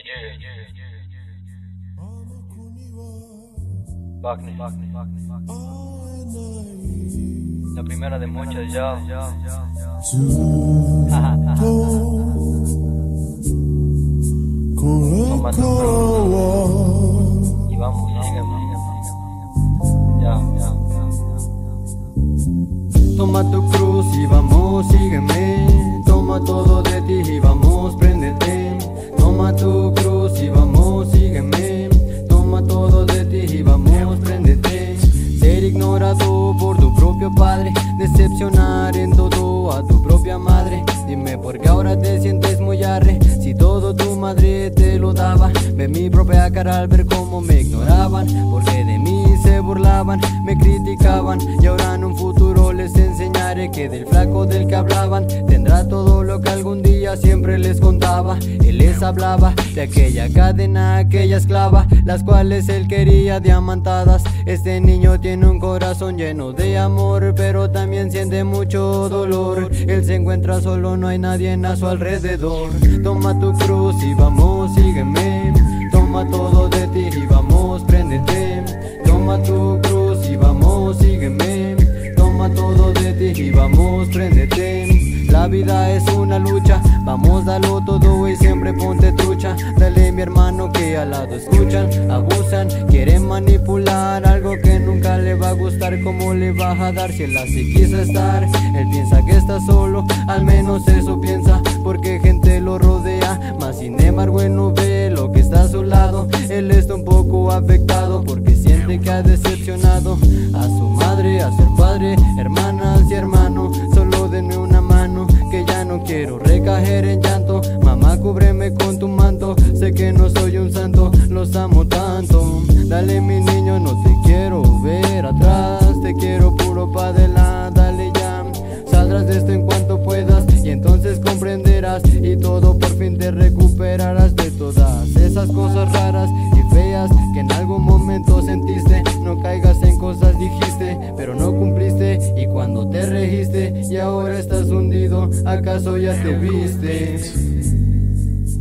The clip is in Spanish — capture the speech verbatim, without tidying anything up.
Wagner, la primera de muchas ya. Toma tu cruz y vamos, sígueme. Ya, ya, ya. Toma tu cruz y vamos, sígueme. Toma todo de ti y vamos, préndete. Toma tu cruz y vamos, sígueme. Toma todo de ti y vamos, préndete. Ser ignorado por tu propio padre, decepcionar en todo a tu propia madre. Dime por qué ahora te sientes muy arre, si todo tu madre te lo daba. Ve mi propia cara al ver cómo me ignoraban, porque de mí se burlaban, me criticaban. Y ahora en un futuro les enseñaré que del flaco del que hablaban tendrá todo lo que algún día siempre les contaba. Él les hablaba de aquella cadena, aquella esclava, las cuales él quería diamantadas. Este niño tiene un corazón lleno de amor, pero también siente mucho dolor. Él se encuentra solo, no hay nadie a su alrededor. Toma tu cruz y vamos, sígueme. Toma todo de ti y vamos, préndete. Toma tu cruz y vamos, sígueme. Toma todo de ti y vamos, préndete. La vida es una lucha, vamos, dalo todo y siempre ponte trucha. Dale mi hermano que al lado escuchan, abusan, quieren manipular algo que nunca le va a gustar. ¿Cómo le vas a dar si él así quiso estar? Él piensa que está solo, al menos eso piensa, porque gente lo rodea, mas sin embargo él no ve lo que está a su lado. Él está un poco afectado porque siente que ha decepcionado a su madre, a su padre, hermanas y hermano. Solo denme una mano que ya no quiero recaer en llanto. Mamá, cúbreme con tu manto, sé que no soy un santo, los amo tanto. Dale mi niño, no te quiero ver atrás, te quiero puro pa' adelante, dale ya. Saldrás de esto en cuanto puedas y entonces comprenderás, y todo por fin te recuperarás de todas esas cosas raras y feas que en algún momento sentiste. No caigas en cosas dijiste, pero no cumpliste, y cuando te registe y ahora estás hundido, ¿acaso ya te viste?